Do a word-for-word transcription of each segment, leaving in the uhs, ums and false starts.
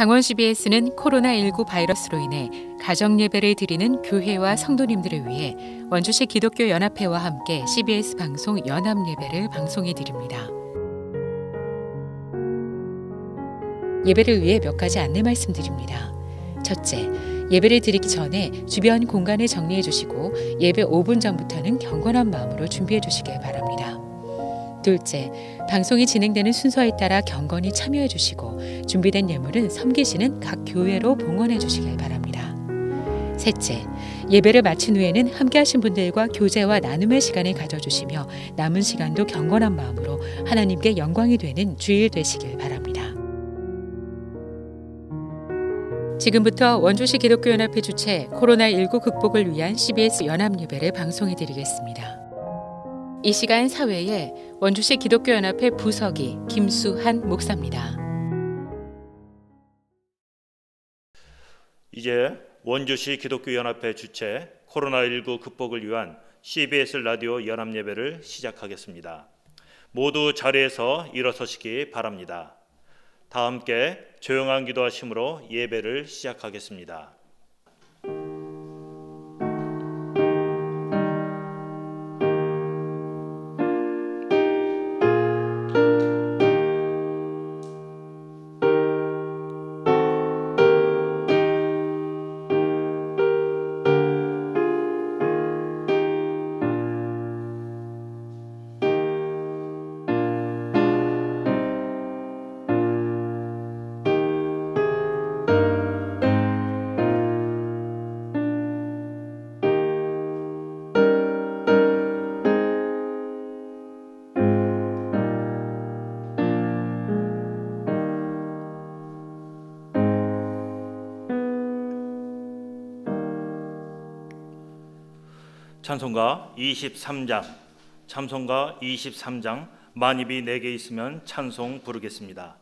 강원 씨비에스는 코로나십구 바이러스로 인해 가정예배를 드리는 교회와 성도님들을 위해 원주시 기독교 연합회와 함께 씨비에스 방송 연합예배를 방송해 드립니다. 예배를 위해 몇 가지 안내 말씀드립니다. 첫째, 예배를 드리기 전에 주변 공간을 정리해 주시고 예배 오 분 전부터는 경건한 마음으로 준비해 주시길 바랍니다. 둘째, 방송이 진행되는 순서에 따라 경건히 참여해 주시고 준비된 예물은 섬기시는 각 교회로 봉헌해 주시길 바랍니다. 셋째, 예배를 마친 후에는 함께 하신 분들과 교제와 나눔의 시간을 가져주시며 남은 시간도 경건한 마음으로 하나님께 영광이 되는 주일 되시길 바랍니다. 지금부터 원주시 기독교연합회 주최 코로나십구 극복을 위한 씨비에스 연합예배를 방송해 드리겠습니다. 이 시간 사회에 원주시 기독교연합회 부서기 김수한 목사입니다. 이제 원주시 기독교연합회 주최 코로나십구 극복을 위한 씨비에스 라디오 연합예배를 시작하겠습니다. 모두 자리에서 일어서시기 바랍니다. 다 함께 조용한 기도하심으로 예배를 시작하겠습니다. 찬송가 이십삼 장, 찬송가 이십삼 장 만입이 내게 있으면 찬송 부르겠습니다.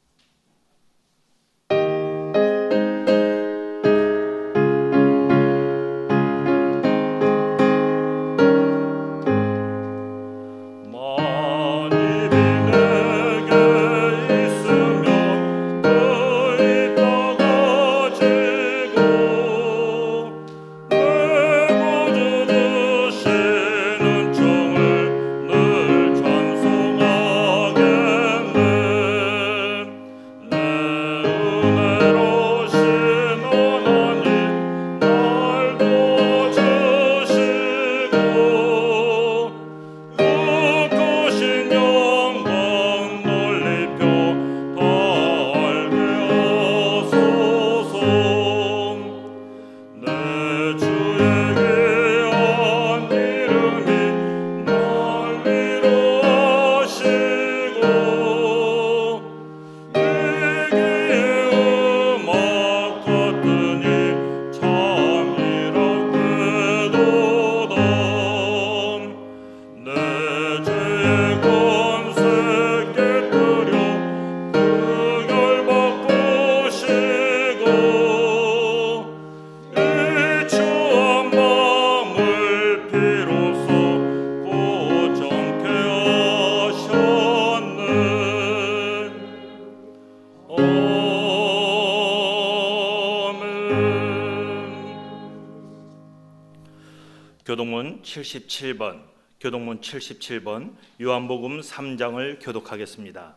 교동문 칠십칠 번, 교동문 칠십칠 번 요한복음 삼 장을 교독하겠습니다.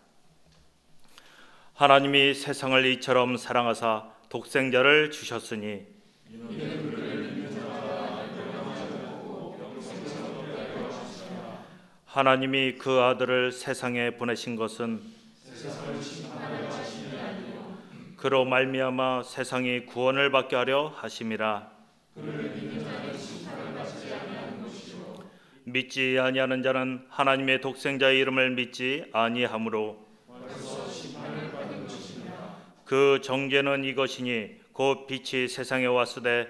하나님이 세상을 이처럼 사랑하사 독생자를 주셨으니 하나님이 그 아들을 세상에 보내신 것은 그로 말미암아 세상이 구원을 받게 하려 하심이라. 믿지 아니하는 자는 하나님의 독생자의 이름을 믿지 아니하므로 그 정죄는 이것이니 곧 빛이 세상에 왔으되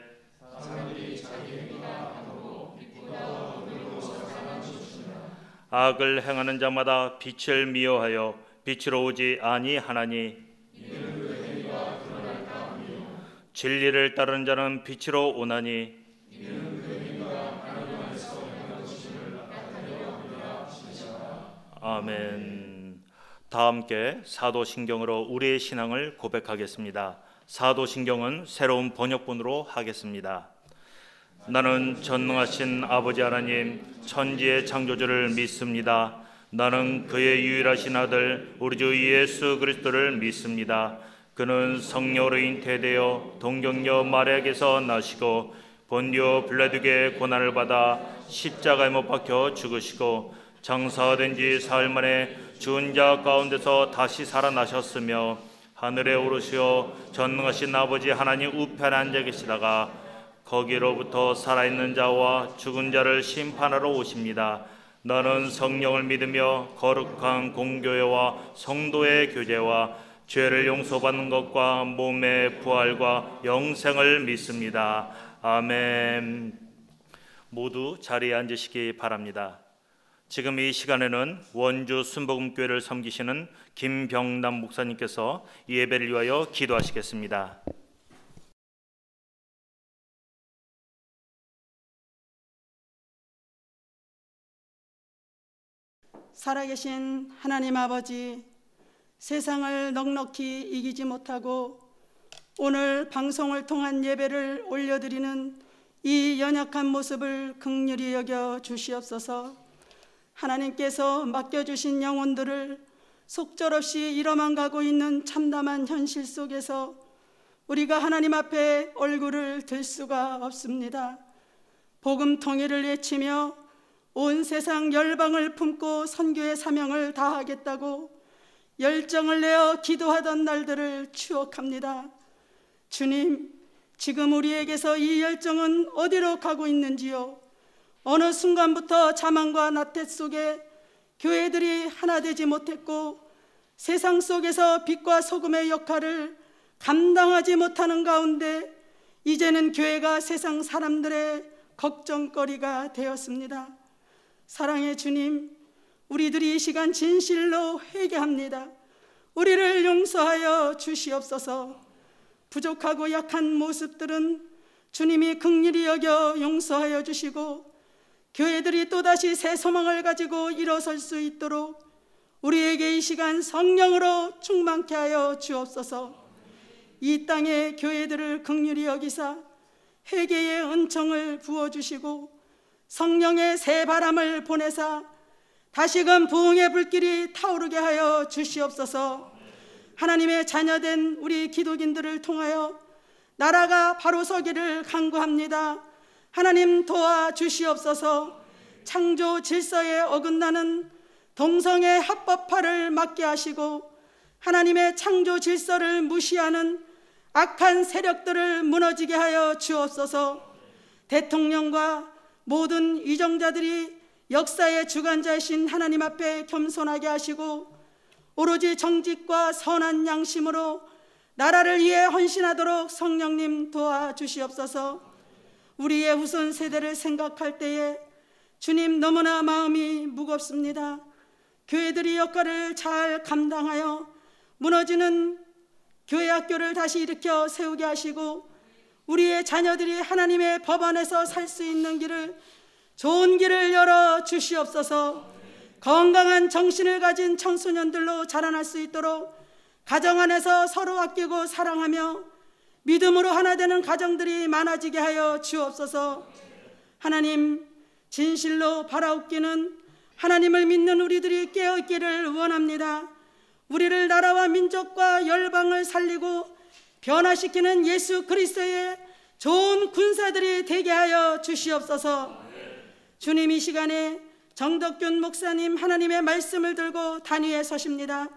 악을 행하는 자마다 빛을 미워하여 빛으로 오지 아니하나니 진리를 따르는 자는 빛으로 오나니 아멘. 다 함께 사도신경으로 우리의 신앙을 고백하겠습니다. 사도신경은 새로운 번역본으로 하겠습니다. 나는 전능하신 아버지 하나님 천지의 창조주를 믿습니다. 나는 그의 유일하신 아들 우리 주 예수 그리스도를 믿습니다. 그는 성령으로 잉태되어 동정녀 마리아에게서 나시고 본디오 빌라도에게 고난을 받아 십자가에 못 박혀 죽으시고 장사된 지 사흘 만에 죽은 자 가운데서 다시 살아나셨으며 하늘에 오르시어 전능하신 아버지 하나님 우편에 앉아 계시다가 거기로부터 살아있는 자와 죽은 자를 심판하러 오십니다. 나는 성령을 믿으며 거룩한 공교회와 성도의 교제와 죄를 용서받는 것과 몸의 부활과 영생을 믿습니다. 아멘. 모두 자리에 앉으시기 바랍니다. 지금 이 시간에는 원주 순복음교회를 섬기시는 김병남 목사님께서 예배를 위하여 기도하시겠습니다. 살아계신 하나님 아버지, 세상을 넉넉히 이기지 못하고 오늘 방송을 통한 예배를 올려드리는 이 연약한 모습을 긍휼히 여겨 주시옵소서. 하나님께서 맡겨주신 영혼들을 속절없이 잃어만 가고 있는 참담한 현실 속에서 우리가 하나님 앞에 얼굴을 들 수가 없습니다. 복음 통일을 외치며 온 세상 열방을 품고 선교의 사명을 다하겠다고 열정을 내어 기도하던 날들을 추억합니다. 주님, 지금 우리에게서 이 열정은 어디로 가고 있는지요? 어느 순간부터 자만과 나태 속에 교회들이 하나 되지 못했고 세상 속에서 빛과 소금의 역할을 감당하지 못하는 가운데 이제는 교회가 세상 사람들의 걱정거리가 되었습니다. 사랑의 주님, 우리들이 이 시간 진실로 회개합니다. 우리를 용서하여 주시옵소서. 부족하고 약한 모습들은 주님이 긍휼히 여겨 용서하여 주시고 교회들이 또다시 새 소망을 가지고 일어설 수 있도록 우리에게 이 시간 성령으로 충만케 하여 주옵소서. 이 땅의 교회들을 긍휼히 여기사 회개의 은총을 부어주시고 성령의 새 바람을 보내사 다시금 부흥의 불길이 타오르게 하여 주시옵소서. 하나님의 자녀된 우리 기독인들을 통하여 나라가 바로 서기를 간구합니다. 하나님 도와주시옵소서. 창조 질서에 어긋나는 동성애 합법화를 막게 하시고 하나님의 창조 질서를 무시하는 악한 세력들을 무너지게 하여 주옵소서. 대통령과 모든 위정자들이 역사의 주관자이신 하나님 앞에 겸손하게 하시고 오로지 정직과 선한 양심으로 나라를 위해 헌신하도록 성령님 도와주시옵소서. 우리의 후손 세대를 생각할 때에 주님 너무나 마음이 무겁습니다. 교회들이 역할을 잘 감당하여 무너지는 교회 학교를 다시 일으켜 세우게 하시고 우리의 자녀들이 하나님의 법 안에서 살 수 있는 길을 좋은 길을 열어 주시옵소서. 건강한 정신을 가진 청소년들로 자라날 수 있도록 가정 안에서 서로 아끼고 사랑하며 믿음으로 하나 되는 가정들이 많아지게 하여 주옵소서. 하나님, 진실로 바라옵기는 하나님을 믿는 우리들이 깨어있기를 원합니다. 우리를 나라와 민족과 열방을 살리고 변화시키는 예수 그리스도의 좋은 군사들이 되게 하여 주시옵소서. 주님, 이 시간에 정덕균 목사님 하나님의 말씀을 들고 단위에 서십니다.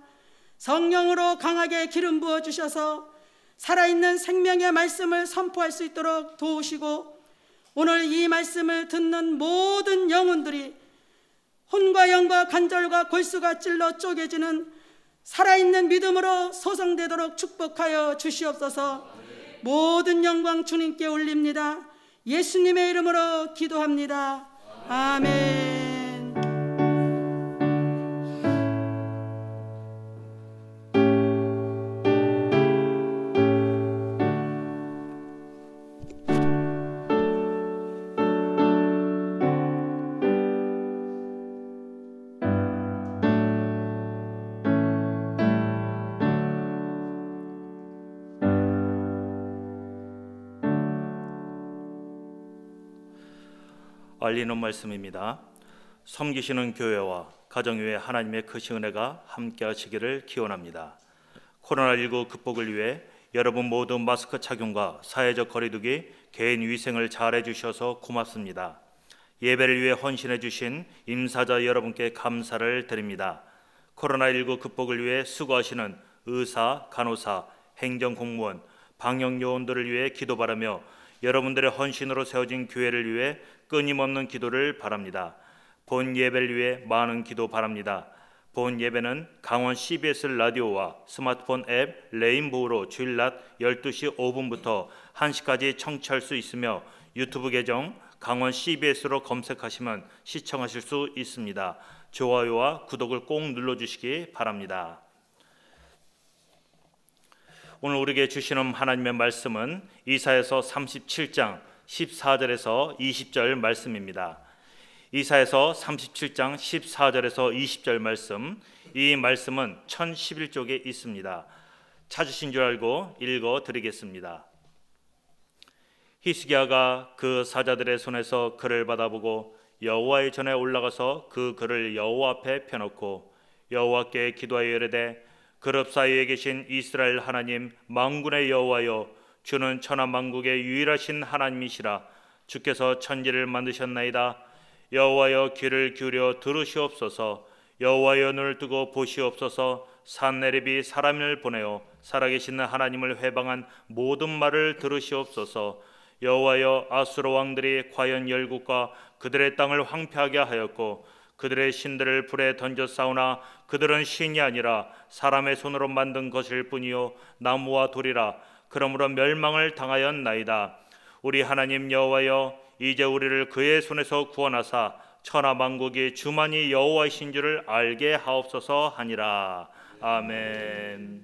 성령으로 강하게 기름 부어 주셔서 살아있는 생명의 말씀을 선포할 수 있도록 도우시고 오늘 이 말씀을 듣는 모든 영혼들이 혼과 영과 관절과 골수가 찔러 쪼개지는 살아있는 믿음으로 소성되도록 축복하여 주시옵소서. 모든 영광 주님께 올립니다. 예수님의 이름으로 기도합니다. 아멘. 알리는 말씀입니다. 섬기시는 교회와 가정 위에 하나님의 크신 은혜가 함께 하시기를 기원합니다. 코로나십구 극복을 위해 여러분 모두 마스크 착용과 사회적 거리두기, 개인 위생을 잘 해주셔서 고맙습니다. 예배를 위해 헌신해 주신 임사자 여러분께 감사를 드립니다. 코로나십구 극복을 위해 수고하시는 의사, 간호사, 행정공무원, 방역요원들을 위해 기도 바라며 여러분들의 헌신으로 세워진 교회를 위해 끊임없는 기도를 바랍니다. 본 예배를 위해 많은 기도 바랍니다. 본 예배는 강원 씨비에스 라디오와 스마트폰 앱 레인보우로 주일 낮 열두 시 오 분부터 한 시까지 청취할 수 있으며 유튜브 계정 강원 씨비에스로 검색하시면 시청하실 수 있습니다. 좋아요와 구독을 꼭 눌러주시기 바랍니다. 오늘 우리에게 주시는 하나님의 말씀은 이사야서 삼십칠 장 십사 절에서 이십 절 말씀입니다. 이사야서 삼십칠 장 십사 절에서 이십 절 말씀, 이 말씀은 천십일 쪽에 있습니다. 찾으신 줄 알고 읽어드리겠습니다. 히스기야가 그 사자들의 손에서 글을 받아보고 여호와의 전에 올라가서 그 글을 여호와 앞에 펴놓고 여호와께 기도하여 이르되 그룹 사이에 계신 이스라엘 하나님 만군의 여호와여, 주는 천하만국의 유일하신 하나님이시라. 주께서 천지를 만드셨나이다. 여호와여, 귀를 기울여 들으시옵소서. 여호와여, 눈을 뜨고 보시옵소서. 산내립이 사람을 보내어 살아계신 하나님을 회방한 모든 말을 들으시옵소서. 여호와여, 아수르 왕들이 과연 열국과 그들의 땅을 황폐하게 하였고 그들의 신들을 불에 던져 싸우나 그들은 신이 아니라 사람의 손으로 만든 것일 뿐이요 나무와 돌이라. 그러므로 멸망을 당하였나이다. 우리 하나님 여호와여, 이제 우리를 그의 손에서 구원하사 천하만국이 주만이 여호와이신 줄을 알게 하옵소서 하니라. 아멘.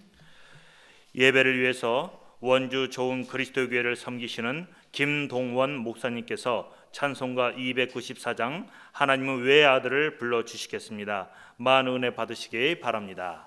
예배를 위해서 원주 좋은 그리스도 교회를 섬기시는 김동원 목사님께서 찬송가 이백구십사 장 하나님은 왜 아들을 불러주시겠습니다. 많은 은혜 받으시기 바랍니다.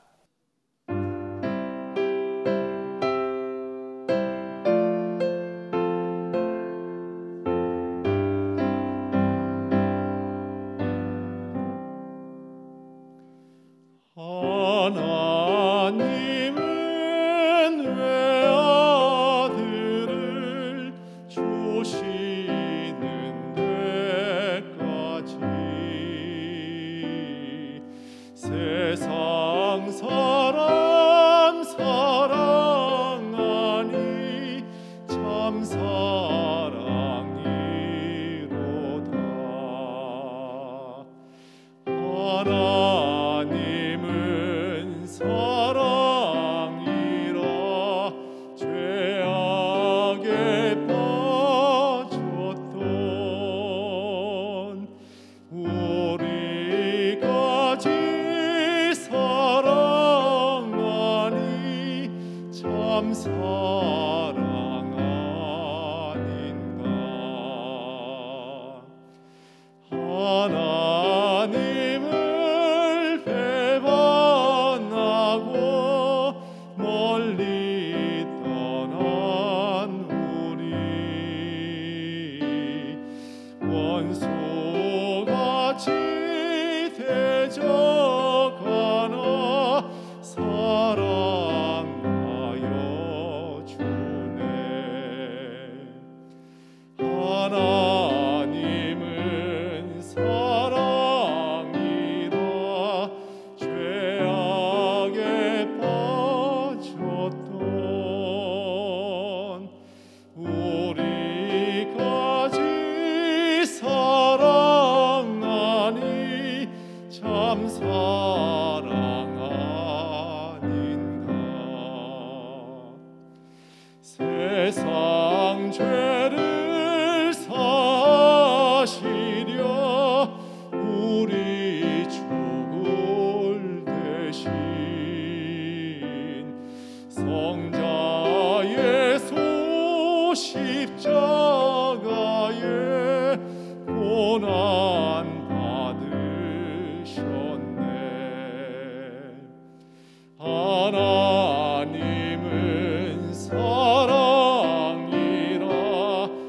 하나님은 사랑이라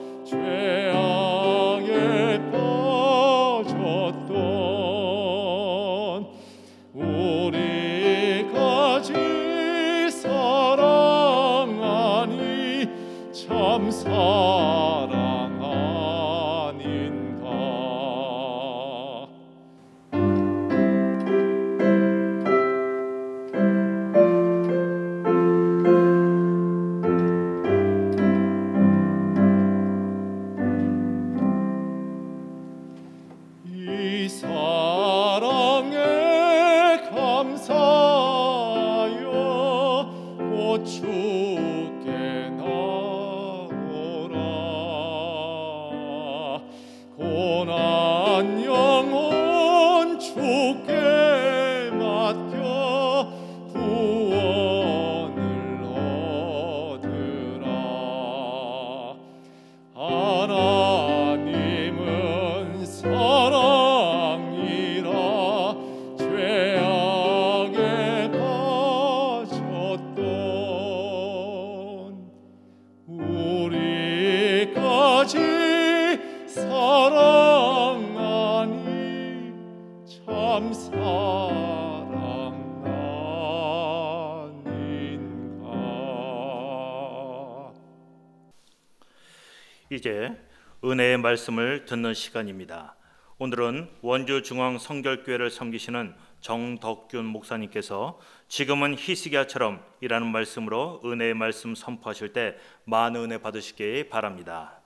이제 은혜의 말씀을 듣는 시간입니다. 오늘은 원주 중앙 성결교회를 섬기시는 정덕균 목사님께서 지금은 히스기야처럼 이라는 말씀으로 은혜의 말씀 선포하실 때 많은 은혜 받으시기 바랍니다.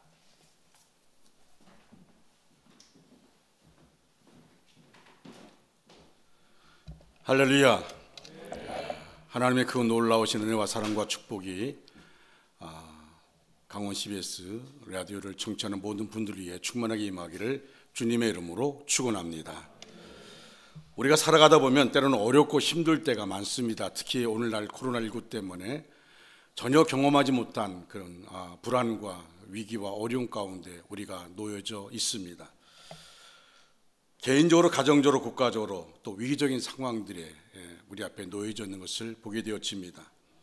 할렐루야. 하나님의 그 놀라우신 은혜와 사랑과 축복이 강원 씨비에스 라디오를 청취하는 모든 분들 위해 충만하게 임하기를 주님의 이름으로 축원합니다. 우리가 살아가다 보면 때로는 어렵고 힘들 때가 많습니다. 특히 오늘날 코로나십구 때문에 전혀 경험하지 못한 그런 불안과 위기와 어려움 가운데 우리가 놓여져 있습니다. 개인적으로, 가정적으로, 국가적으로 또 위기적인 상황들에 우리 앞에 놓여져 있는 것을 보게 되어집니다.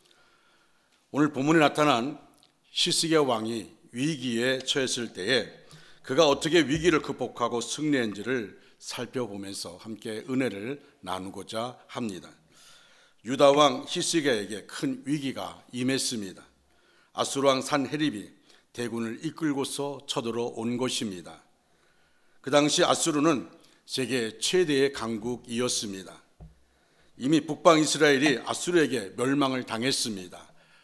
오늘 본문에 나타난 히스기야 왕이 위기에 처했을 때에 그가 어떻게 위기를 극복하고 승리했는지를 살펴보면서 함께 은혜를 나누고자 합니다. 유다 왕 히스기야에게 큰 위기가 임했습니다. 아수르 왕 산헤립이 대군을 이끌고서 쳐들어온 것입니다. 그 당시 아수르는 세계 최대의 강국이었습니다. 이미 북방 이스라엘이 아수르에게 멸망을 당했습니다.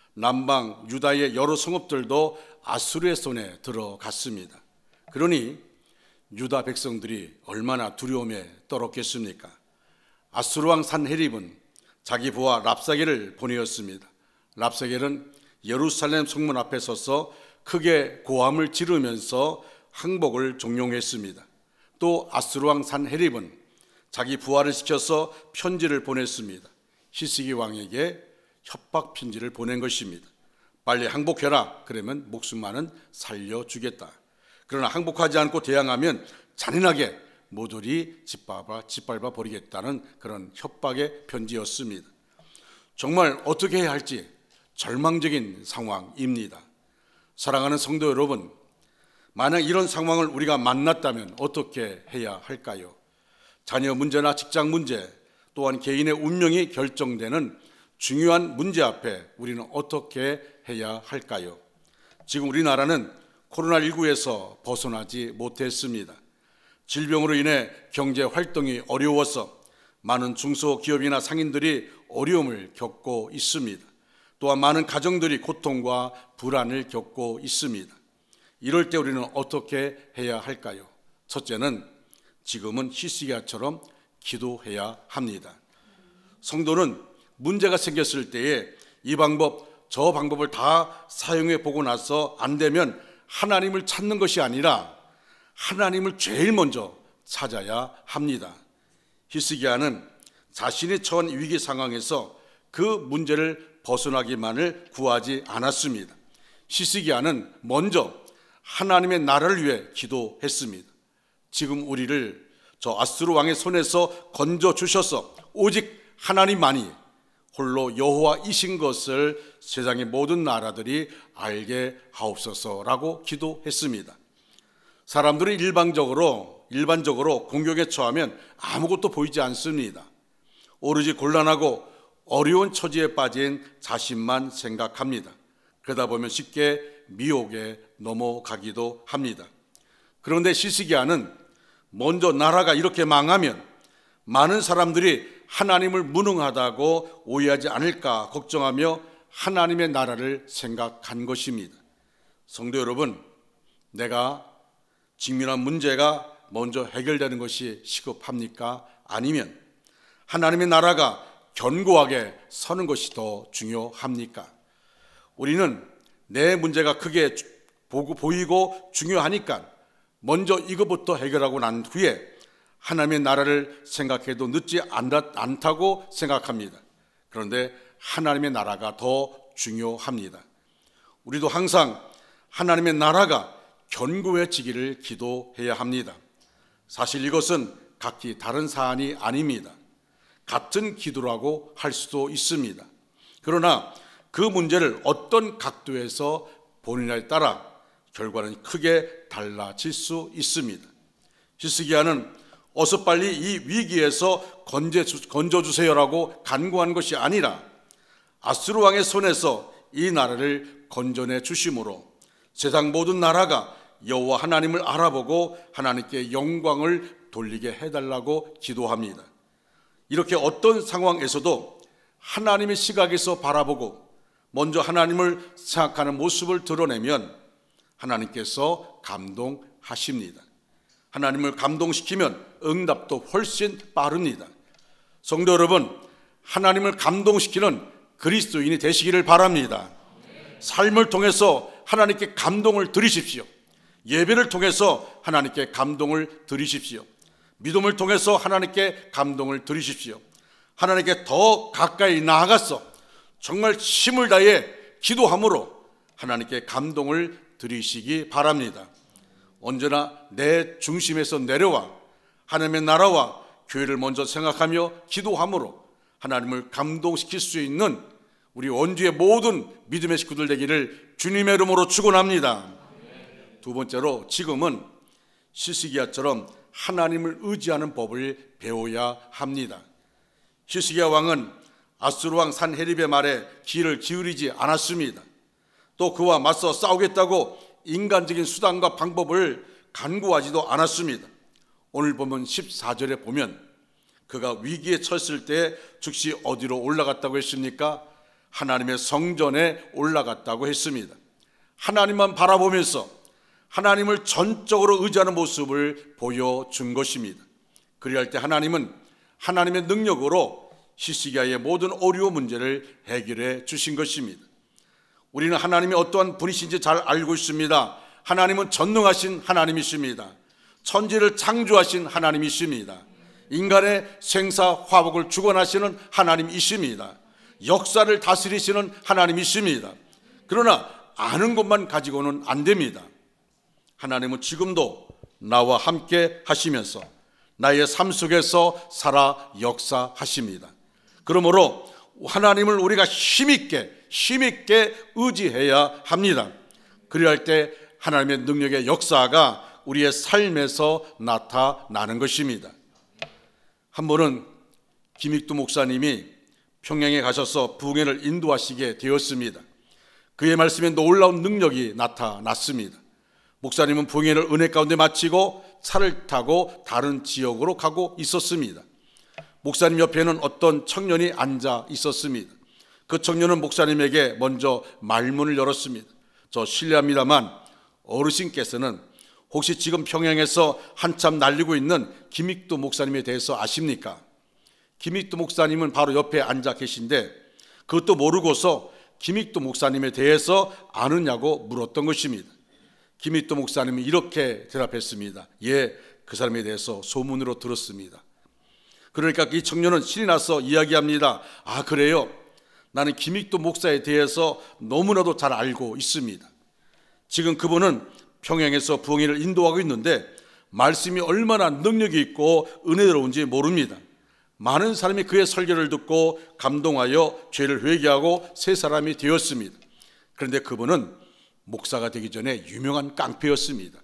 남방 유다의 여러 성읍들도 아수르의 손에 들어갔습니다. 그러니 유다 백성들이 얼마나 두려움에 떨었겠습니까? 아수르 왕 산헤립은 자기 부하 랍사겔을 보내었습니다. 랍사겔은 예루살렘 성문 앞에 서서 크게 고함을 지르면서 항복을 종용했습니다. 또 아수르 왕 산헤립은 자기 부하를 시켜서 편지를 보냈습니다. 히스기야 왕에게 협박 편지를 보낸 것입니다. 빨리 항복해라. 그러면 목숨만은 살려주겠다. 그러나 항복하지 않고 대항하면 잔인하게 모조리 짓밟아, 짓밟아 버리겠다는 그런 협박의 편지였습니다. 정말 어떻게 해야 할지 절망적인 상황입니다. 사랑하는 성도 여러분, 만약 이런 상황을 우리가 만났다면 어떻게 해야 할까요? 자녀 문제나 직장 문제, 또한 개인의 운명이 결정되는 중요한 문제 앞에 우리는 어떻게 해야 할까요? 지금 우리나라는 코로나십구에서 벗어나지 못했습니다. 질병으로 인해 경제 활동이 어려워서 많은 중소기업이나 상인들이 어려움을 겪고 있습니다. 또한 많은 가정들이 고통과 불안을 겪고 있습니다. 이럴 때 우리는 어떻게 해야 할까요? 첫째는 지금은 히스기야처럼 기도해야 합니다. 성도는 문제가 생겼을 때에 이 방법 저 방법을 다 사용해 보고 나서 안 되면 하나님을 찾는 것이 아니라 하나님을 제일 먼저 찾아야 합니다. 히스기야는 자신이 처한 위기 상황에서 그 문제를 벗어나기만을 구하지 않았습니다. 히스기야는 먼저 하나님의 나라를 위해 기도했습니다. 지금 우리를 저 아수르 왕의 손에서 건져 주셔서 오직 하나님만이 홀로 여호와이신 것을 세상의 모든 나라들이 알게 하옵소서라고 기도했습니다. 사람들이 일반적으로 일반적으로 공격에 처하면 아무것도 보이지 않습니다. 오로지 곤란하고 어려운 처지에 빠진 자신만 생각합니다. 그러다 보면 쉽게 미혹에 넘어가기도 합니다. 그런데 히스기야는 먼저 나라가 이렇게 망하면 많은 사람들이 하나님을 무능하다고 오해하지 않을까 걱정하며 하나님의 나라를 생각한 것입니다. 성도 여러분, 내가 직면한 문제가 먼저 해결되는 것이 시급합니까? 아니면 하나님의 나라가 견고하게 서는 것이 더 중요합니까? 우리는 내 문제가 크게 보고 보이고 중요하니까 먼저 이것부터 해결하고 난 후에 하나님의 나라를 생각해도 늦지 않다고 생각합니다. 그런데 하나님의 나라가 더 중요합니다. 우리도 항상 하나님의 나라가 견고해지기를 기도해야 합니다. 사실 이것은 각기 다른 사안이 아닙니다. 같은 기도라고 할 수도 있습니다. 그러나 그 문제를 어떤 각도에서 보느냐에 따라 결과는 크게 달라질 수 있습니다. 히스기야는 어서 빨리 이 위기에서 건져주세요라고 간구한 것이 아니라 아수르 왕의 손에서 이 나라를 건져내 주심으로 세상 모든 나라가 여호와 하나님을 알아보고 하나님께 영광을 돌리게 해달라고 기도합니다. 이렇게 어떤 상황에서도 하나님의 시각에서 바라보고 먼저 하나님을 생각하는 모습을 드러내면 하나님께서 감동하십니다. 하나님을 감동시키면 응답도 훨씬 빠릅니다. 성도 여러분, 하나님을 감동시키는 그리스도인이 되시기를 바랍니다. 삶을 통해서 하나님께 감동을 드리십시오. 예배를 통해서 하나님께 감동을 드리십시오. 믿음을 통해서 하나님께 감동을 드리십시오. 하나님께 더 가까이 나아가서 정말 힘을 다해 기도함으로 하나님께 감동을 드리시기 바랍니다. 언제나 내 중심에서 내려와 하나님의 나라와 교회를 먼저 생각하며 기도함으로 하나님을 감동시킬 수 있는 우리 원주의 모든 믿음의 식구들 되기를 주님의 이름으로 축원합니다. 두 번째로 지금은 시스기야처럼 하나님을 의지하는 법을 배워야 합니다. 시스기야 왕은 아수르 왕 산헤립의 말에 귀를 기울이지 않았습니다. 또 그와 맞서 싸우겠다고 인간적인 수단과 방법을 간구하지도 않았습니다. 오늘 보면 십사 절에 보면 그가 위기에 처했을 때 즉시 어디로 올라갔다고 했습니까? 하나님의 성전에 올라갔다고 했습니다. 하나님만 바라보면서 하나님을 전적으로 의지하는 모습을 보여준 것입니다. 그리할 때 하나님은 하나님의 능력으로 시스기야의 모든 어려운 문제를 해결해 주신 것입니다. 우리는 하나님이 어떠한 분이신지 잘 알고 있습니다. 하나님은 전능하신 하나님이십니다. 천지를 창조하신 하나님이십니다. 인간의 생사 화복을 주관하시는 하나님이십니다. 역사를 다스리시는 하나님이십니다. 그러나 아는 것만 가지고는 안 됩니다. 하나님은 지금도 나와 함께 하시면서 나의 삶 속에서 살아 역사하십니다. 그러므로 하나님을 우리가 힘있게 힘있게 의지해야 합니다. 그리할 때 하나님의 능력의 역사가 우리의 삶에서 나타나는 것입니다. 한 번은 김익두 목사님이 평양에 가셔서 부흥회를 인도하시게 되었습니다. 그의 말씀에 놀라운 능력이 나타났습니다. 목사님은 부흥회를 은혜 가운데 마치고 차를 타고 다른 지역으로 가고 있었습니다. 목사님 옆에는 어떤 청년이 앉아 있었습니다. 그 청년은 목사님에게 먼저 말문을 열었습니다. 저 실례합니다만 어르신께서는 혹시 지금 평양에서 한참 날리고 있는 김익두 목사님에 대해서 아십니까? 김익두 목사님은 바로 옆에 앉아 계신데 그것도 모르고서 김익두 목사님에 대해서 아느냐고 물었던 것입니다. 김익두 목사님이 이렇게 대답했습니다. 예, 그 사람에 대해서 소문으로 들었습니다. 그러니까 이 청년은 신이 나서 이야기합니다. 아, 그래요? 나는 김익두 목사에 대해서 너무나도 잘 알고 있습니다. 지금 그분은 평양에서 부흥회를 인도하고 있는데 말씀이 얼마나 능력이 있고 은혜로운지 모릅니다. 많은 사람이 그의 설교를 듣고 감동하여 죄를 회개하고 새 사람이 되었습니다. 그런데 그분은 목사가 되기 전에 유명한 깡패였습니다.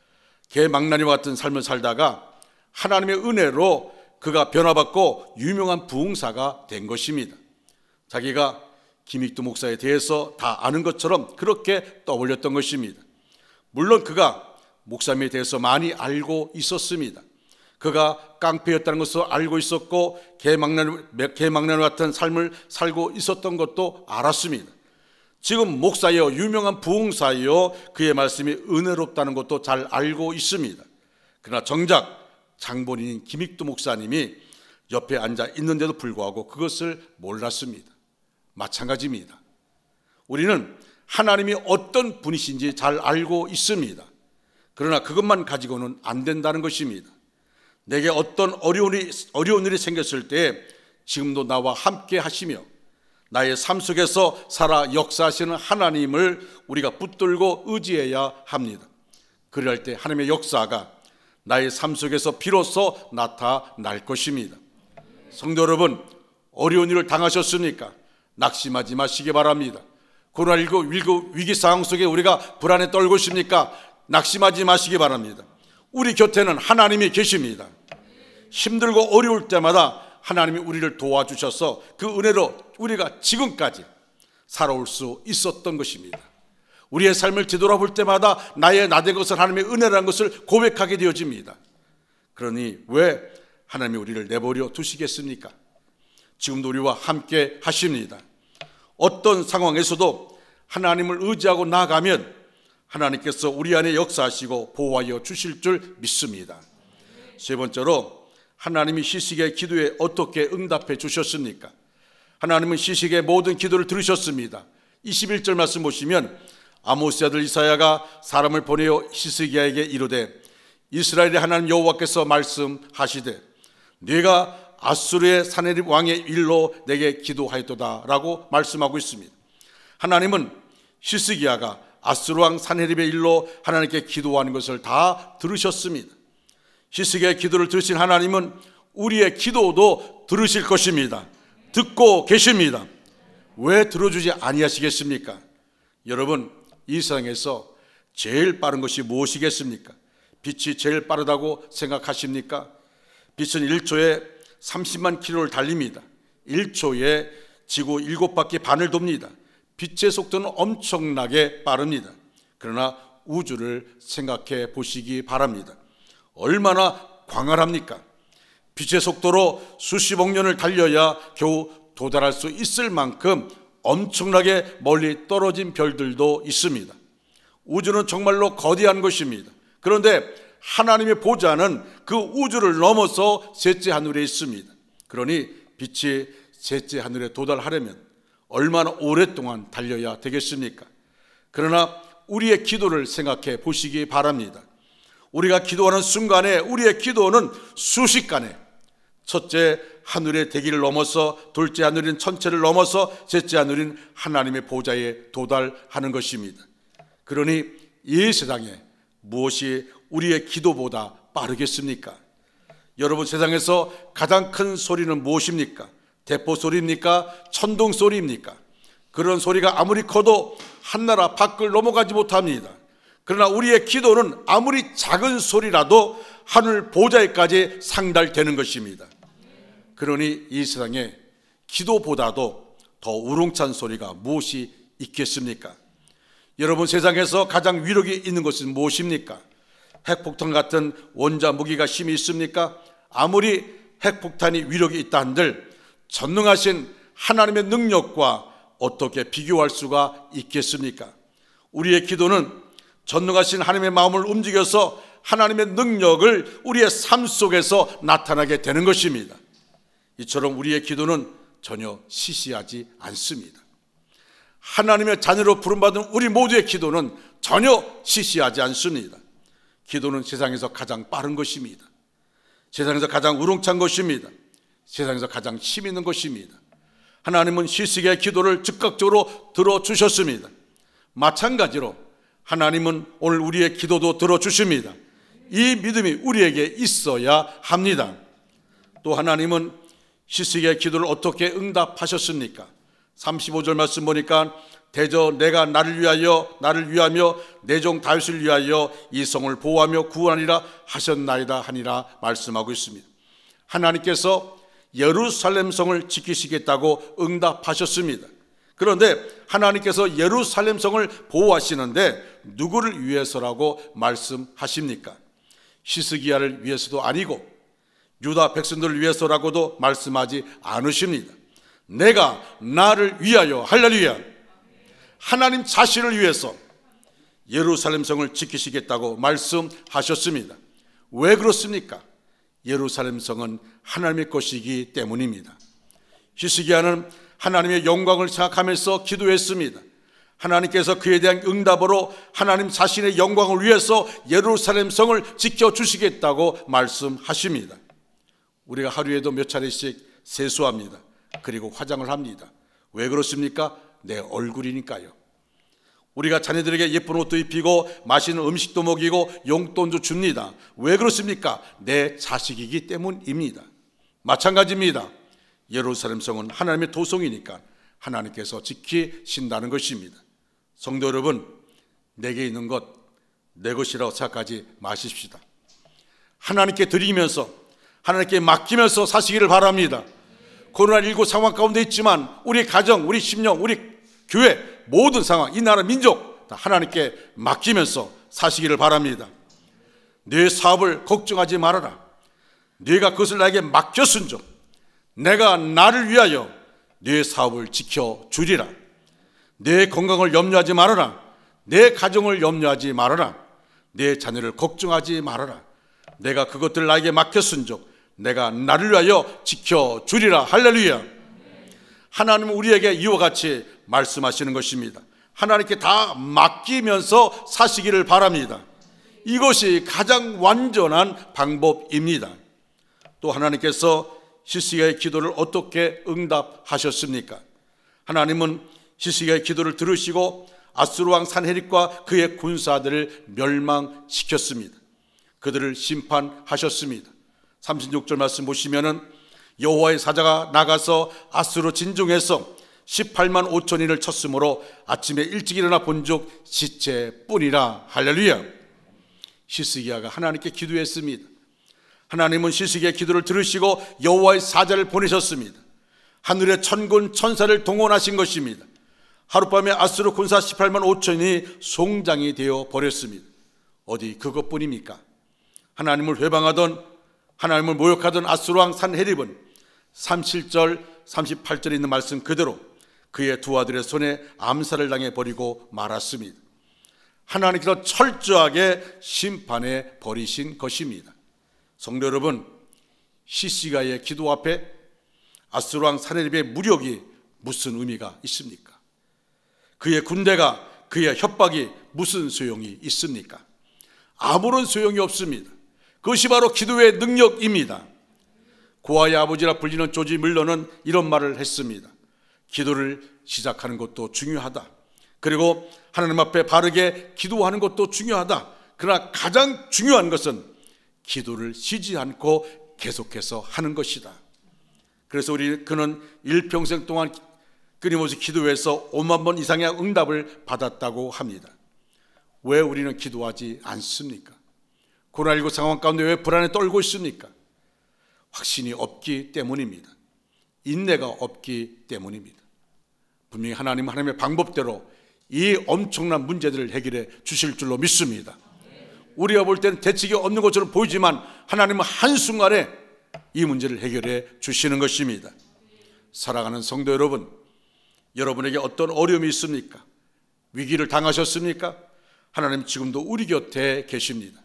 개망나니와 같은 삶을 살다가 하나님의 은혜로 그가 변화받고 유명한 부흥사가 된 것입니다. 자기가 김익두 목사에 대해서 다 아는 것처럼 그렇게 떠올렸던 것입니다. 물론 그가 목사님에 대해서 많이 알고 있었습니다. 그가 깡패였다는 것을 알고 있었고 개망나니, 개망나니 같은 삶을 살고 있었던 것도 알았습니다. 지금 목사여 유명한 부흥사여 그의 말씀이 은혜롭다는 것도 잘 알고 있습니다. 그러나 정작 장본인인 김익두 목사님이 옆에 앉아 있는데도 불구하고 그것을 몰랐습니다. 마찬가지입니다. 우리는 하나님이 어떤 분이신지 잘 알고 있습니다. 그러나 그것만 가지고는 안 된다는 것입니다. 내게 어떤 어려운 일이, 어려운 일이 생겼을 때 지금도 나와 함께 하시며 나의 삶 속에서 살아 역사하시는 하나님을 우리가 붙들고 의지해야 합니다. 그럴 때 하나님의 역사가 나의 삶 속에서 비로소 나타날 것입니다. 성도 여러분, 어려운 일을 당하셨습니까? 낙심하지 마시기 바랍니다. 코로나십구 위기 상황 속에 우리가 불안에 떨고 있습니까? 낙심하지 마시기 바랍니다. 우리 곁에는 하나님이 계십니다. 힘들고 어려울 때마다 하나님이 우리를 도와주셔서 그 은혜로 우리가 지금까지 살아올 수 있었던 것입니다. 우리의 삶을 뒤돌아볼 때마다 나의 나된 것은 하나님의 은혜라는 것을 고백하게 되어집니다. 그러니 왜 하나님이 우리를 내버려 두시겠습니까? 지금도 우리와 함께 하십니다. 어떤 상황에서도 하나님을 의지하고 나아가면 하나님께서 우리 안에 역사하시고 보호하여 주실 줄 믿습니다. 세 번째로, 하나님이 시식의 기도에 어떻게 응답해 주셨습니까? 하나님은 시식의 모든 기도를 들으셨습니다. 이십일 절 말씀 보시면 아모스의 아들 이사야가 사람을 보내어 시스기야에게 이르되 이스라엘의 하나님 여호와께서 말씀하시되 네가 아수르의 사네립 왕의 일로 내게 기도하였도다 라고 말씀하고 있습니다. 하나님은 시스기야가 아수르 왕 사네립의 일로 하나님께 기도하는 것을 다 들으셨습니다. 시스기야의 기도를 들으신 하나님은 우리의 기도도 들으실 것입니다. 듣고 계십니다. 왜 들어주지 아니하시겠습니까? 여러분, 이 세상에서 제일 빠른 것이 무엇이겠습니까? 빛이 제일 빠르다고 생각하십니까? 빛은 일 초에 삼십만 킬로를 달립니다. 일 초에 지구 일곱 바퀴 반을 돕니다. 빛의 속도는 엄청나게 빠릅니다. 그러나 우주를 생각해 보시기 바랍니다. 얼마나 광활합니까? 빛의 속도로 수십억 년을 달려야 겨우 도달할 수 있을 만큼 엄청나게 멀리 떨어진 별들도 있습니다. 우주는 정말로 거대한 것입니다. 그런데 하나님의 보좌는 그 우주를 넘어서 셋째 하늘에 있습니다. 그러니 빛이 셋째 하늘에 도달하려면 얼마나 오랫동안 달려야 되겠습니까? 그러나 우리의 기도를 생각해 보시기 바랍니다. 우리가 기도하는 순간에 우리의 기도는 순식간에 첫째 하늘의 대기를 넘어서 둘째 하늘인 천체를 넘어서 셋째 하늘인 하나님의 보좌에 도달하는 것입니다. 그러니 이 세상에 무엇이 우리의 기도보다 빠르겠습니까? 여러분, 세상에서 가장 큰 소리는 무엇입니까? 대포 소리입니까? 천둥 소리입니까? 그런 소리가 아무리 커도 한나라 밖을 넘어가지 못합니다. 그러나 우리의 기도는 아무리 작은 소리라도 하늘 보좌에까지 상달되는 것입니다. 그러니 이 세상에 기도보다도 더 우렁찬 소리가 무엇이 있겠습니까? 여러분, 세상에서 가장 위력이 있는 것은 무엇입니까? 핵폭탄 같은 원자 무기가 힘이 있습니까? 아무리 핵폭탄이 위력이 있다 한들 전능하신 하나님의 능력과 어떻게 비교할 수가 있겠습니까? 우리의 기도는 전능하신 하나님의 마음을 움직여서 하나님의 능력을 우리의 삶 속에서 나타나게 되는 것입니다. 이처럼 우리의 기도는 전혀 시시하지 않습니다. 하나님의 자녀로 부름받은 우리 모두의 기도는 전혀 시시하지 않습니다. 기도는 세상에서 가장 빠른 것입니다. 세상에서 가장 우렁찬 것입니다. 세상에서 가장 힘 있는 것입니다. 하나님은 시스기야의 기도를 즉각적으로 들어주셨습니다. 마찬가지로 하나님은 오늘 우리의 기도도 들어주십니다. 이 믿음이 우리에게 있어야 합니다. 또 하나님은 시스기야의 기도를 어떻게 응답하셨습니까? 삼십오 절 말씀 보니까 대저 내가 나를 위하여 나를 위하며 내 종 다윗을 위하여 이 성을 보호하며 구원하리라 하셨나이다 하니라 말씀하고 있습니다. 하나님께서 예루살렘 성을 지키시겠다고 응답하셨습니다. 그런데 하나님께서 예루살렘 성을 보호하시는데 누구를 위해서라고 말씀하십니까? 시스기야를 위해서도 아니고 유다 백성들을 위해서라고도 말씀하지 않으십니다. 내가 나를 위하여, 할렐루야, 하나님 자신을 위해서 예루살렘 성을 지키시겠다고 말씀하셨습니다. 왜 그렇습니까? 예루살렘 성은 하나님의 것이기 때문입니다. 시스기야는 하나님의 영광을 생각하면서 기도했습니다. 하나님께서 그에 대한 응답으로 하나님 자신의 영광을 위해서 예루살렘 성을 지켜주시겠다고 말씀하십니다. 우리가 하루에도 몇 차례씩 세수합니다. 그리고 화장을 합니다. 왜 그렇습니까? 내 얼굴이니까요. 우리가 자녀들에게 예쁜 옷도 입히고 맛있는 음식도 먹이고 용돈도 줍니다. 왜 그렇습니까? 내 자식이기 때문입니다. 마찬가지입니다. 예루살렘 성은 하나님의 도성이니까 하나님께서 지키신다는 것입니다. 성도 여러분, 내게 있는 것 내 것이라고 생각하지 마십시다. 하나님께 드리면서 하나님께 맡기면서 사시기를 바랍니다. 코로나십구 상황 가운데 있지만 우리 가정, 우리 심령, 우리 교회 모든 상황, 이 나라 민족 하나님께 맡기면서 사시기를 바랍니다. 네 사업을 걱정하지 말아라. 네가 그것을 나에게 맡겼은즉 내가 나를 위하여 네 사업을 지켜주리라. 내 건강을 염려하지 말아라. 내 가정을 염려하지 말아라. 내 자녀를 걱정하지 말아라. 내가 그것들을 나에게 맡겼은즉 내가 나를 위하여 지켜주리라. 할렐루야. 하나님은 우리에게 이와 같이 말씀하시는 것입니다. 하나님께 다 맡기면서 사시기를 바랍니다. 이것이 가장 완전한 방법입니다. 또 하나님께서 히스기야의 기도를 어떻게 응답하셨습니까? 하나님은 히스기야의 기도를 들으시고 아수르 왕 산헤립과 그의 군사들을 멸망시켰습니다. 그들을 심판하셨습니다. 삼십육 절 말씀 보시면은 여호와의 사자가 나가서 아수르 진중에서 십팔만 오천인을 쳤으므로 아침에 일찍 일어나 본즉 시체뿐이라. 할렐루야. 히스기야가 하나님께 기도했습니다. 하나님은 히스기야의 기도를 들으시고 여호와의 사자를 보내셨습니다. 하늘의 천군 천사를 동원하신 것입니다. 하룻밤에 아수르 군사 십팔만 오천이 송장이 되어 버렸습니다. 어디 그것뿐입니까? 하나님을 회방하던, 하나님을 모욕하던 아수르 왕 산헤립은 삼십칠 절 삼십팔 절에 있는 말씀 그대로 그의 두 아들의 손에 암살을 당해 버리고 말았습니다. 하나님께서 철저하게 심판해 버리신 것입니다. 성도 여러분, 히스기야의 기도 앞에 아수르 왕 산헤립의 무력이 무슨 의미가 있습니까? 그의 군대가, 그의 협박이 무슨 소용이 있습니까? 아무런 소용이 없습니다. 그것이 바로 기도의 능력입니다. 고아의 아버지라 불리는 조지 밀러는 이런 말을 했습니다. 기도를 시작하는 것도 중요하다. 그리고 하나님 앞에 바르게 기도하는 것도 중요하다. 그러나 가장 중요한 것은 기도를 쉬지 않고 계속해서 하는 것이다. 그래서 우리 그는 일평생 동안 끊임없이 기도해서 오만 번 이상의 응답을 받았다고 합니다. 왜 우리는 기도하지 않습니까? 코로나십구 상황 가운데 왜 불안에 떨고 있습니까? 확신이 없기 때문입니다. 인내가 없기 때문입니다. 분명히 하나님은 하나님의 방법대로 이 엄청난 문제들을 해결해 주실 줄로 믿습니다. 우리가 볼 때는 대책이 없는 것처럼 보이지만 하나님은 한순간에 이 문제를 해결해 주시는 것입니다. 사랑하는 성도 여러분, 여러분에게 어떤 어려움이 있습니까? 위기를 당하셨습니까? 하나님 지금도 우리 곁에 계십니다.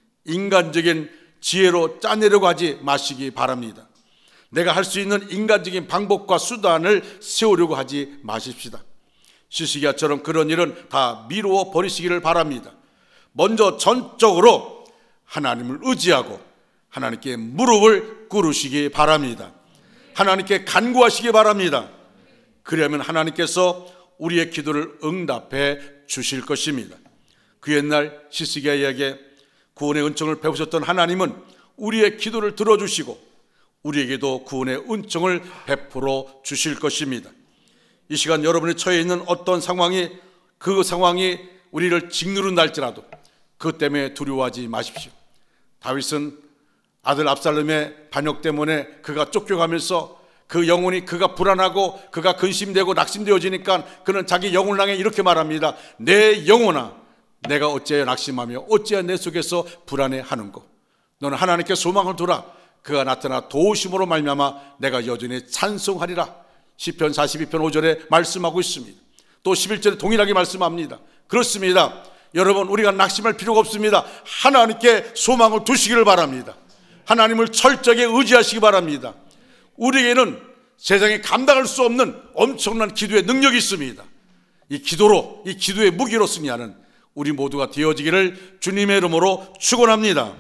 인간적인 지혜로 짜내려고 하지 마시기 바랍니다. 내가 할 수 있는 인간적인 방법과 수단을 세우려고 하지 마십시다. 히스기야처럼 그런 일은 다 미루어 버리시기를 바랍니다. 먼저 전적으로 하나님을 의지하고 하나님께 무릎을 꿇으시기 바랍니다. 하나님께 간구하시기 바랍니다. 그러면 하나님께서 우리의 기도를 응답해 주실 것입니다. 그 옛날 히스기야에게 구원의 은총을 베푸셨던 하나님은 우리의 기도를 들어주시고 우리에게도 구원의 은총을 베풀어 주실 것입니다. 이 시간 여러분이 처해 있는 어떤 상황이, 그 상황이 우리를 짓누른다 할지라도 그것 때문에 두려워하지 마십시오. 다윗은 아들 압살롬의 반역 때문에 그가 쫓겨가면서 그 영혼이, 그가 불안하고 그가 근심되고 낙심되어지니까 그는 자기 영혼을 향해 이렇게 말합니다. 내 영혼아, 내가 어찌하여 낙심하며 어찌하여 내 속에서 불안해하는고? 너는 하나님께 소망을 두라. 그가 나타나 도우심으로 말미암아 내가 여전히 찬송하리라. 시편 사십이 편 오 절에 말씀하고 있습니다. 또 십일 절에 동일하게 말씀합니다. 그렇습니다. 여러분, 우리가 낙심할 필요가 없습니다. 하나님께 소망을 두시기를 바랍니다. 하나님을 철저하게 의지하시기 바랍니다. 우리에게는 세상에 감당할 수 없는 엄청난 기도의 능력이 있습니다. 이 기도로, 이 기도의 무기로 승리하는 우리 모두가 되어지기를 주님의 이름으로 축원합니다.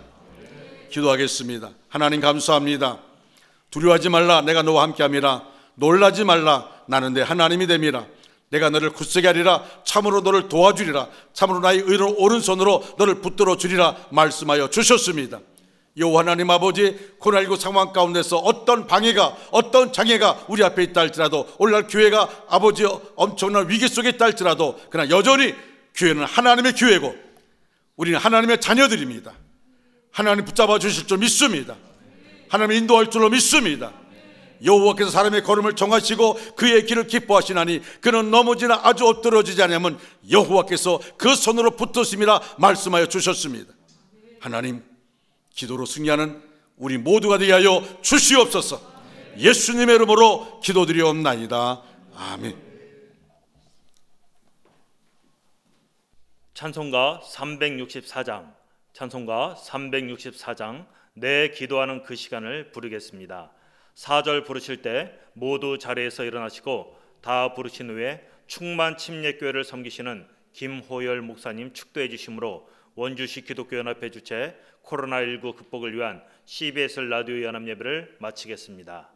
기도하겠습니다. 하나님 감사합니다. 두려워하지 말라, 내가 너와 함께함이라. 놀라지 말라, 나는 내 하나님이 됨이라. 내가 너를 굳세게 하리라. 참으로 너를 도와주리라. 참으로 나의 의로운 오른손으로 너를 붙들어 주리라 말씀하여 주셨습니다. 여호와 하나님 아버지, 코로나십구 상황 가운데서 어떤 방해가, 어떤 장애가 우리 앞에 있다 할지라도, 오늘날 교회가 아버지 엄청난 위기 속에 있다 할지라도, 그러나 여전히 교회는 하나님의 교회고 우리는 하나님의 자녀들입니다. 하나님 붙잡아 주실 줄 믿습니다. 하나님 인도할 줄로 믿습니다. 여호와께서 사람의 걸음을 정하시고 그의 길을 기뻐하시나니 그는 넘어지나 아주 엎드러지지 않으면 여호와께서 그 손으로 붙드심이라 말씀하여 주셨습니다. 하나님, 기도로 승리하는 우리 모두가 되게 하여 주시옵소서. 예수님의 이름으로 기도드리옵나이다. 아멘. 찬송가 삼백육십사 장, 찬송가 삼백육십사 장 내 기도하는 그 시간을 부르겠습니다. 사 절 부르실 때 모두 자리에서 일어나시고 다 부르신 후에 충만 침례교회를 섬기시는 김호열 목사님 축도해 주심으로 원주시 기독교연합회 주최 코로나십구 극복을 위한 씨비에스 라디오 연합 예배를 마치겠습니다.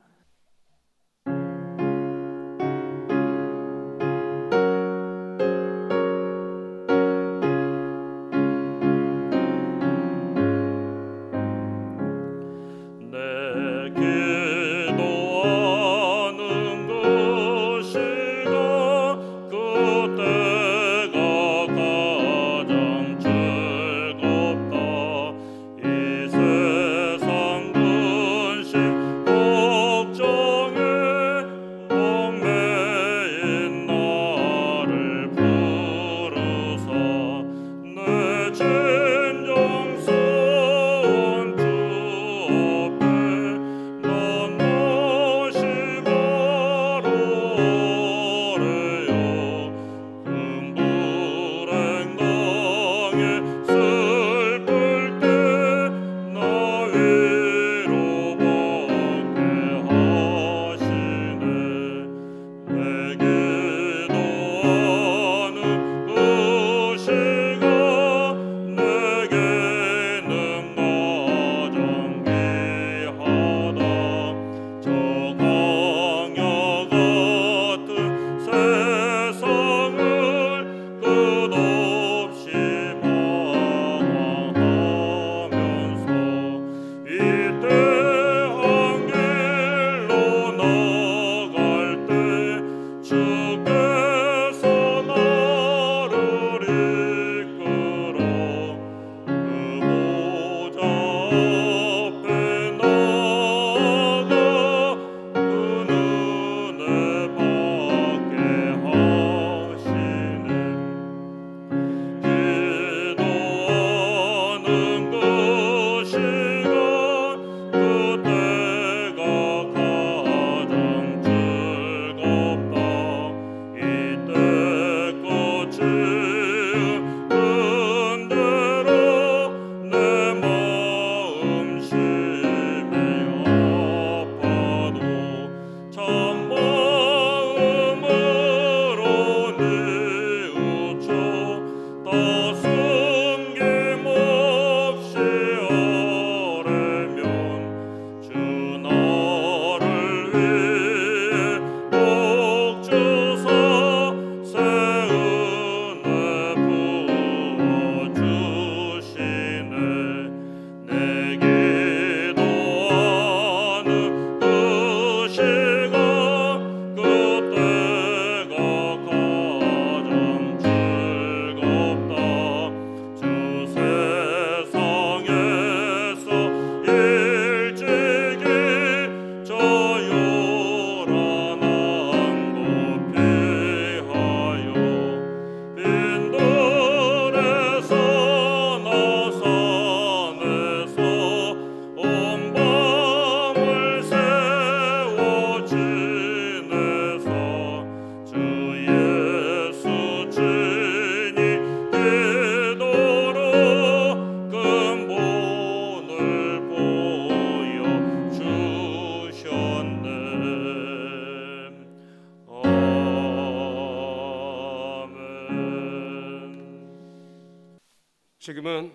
지금은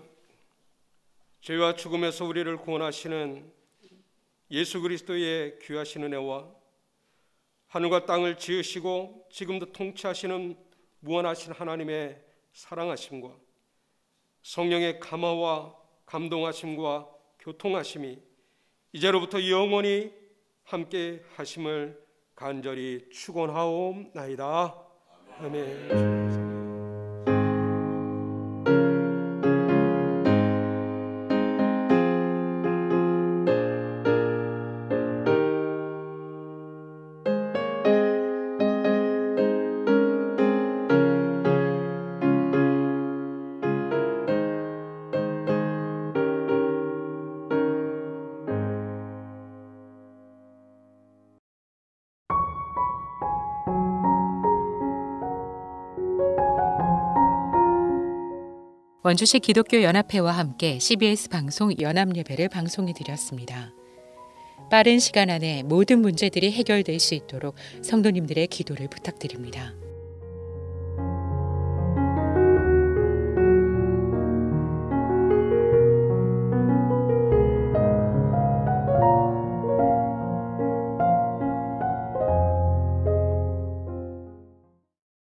죄와 죽음에서 우리를 구원하시는 예수 그리스도의 귀하신 은혜와 하늘과 땅을 지으시고 지금도 통치하시는 무한하신 하나님의 사랑하심과 성령의 감화와 감동하심과 교통하심이 이제로부터 영원히 함께 하심을 간절히 축원하옵나이다. 아멘. 원주시 기독교 연합회와 함께 씨비에스 방송 연합예배를 방송해 드렸습니다. 빠른 시간 안에 모든 문제들이 해결될 수 있도록 성도님들의 기도를 부탁드립니다.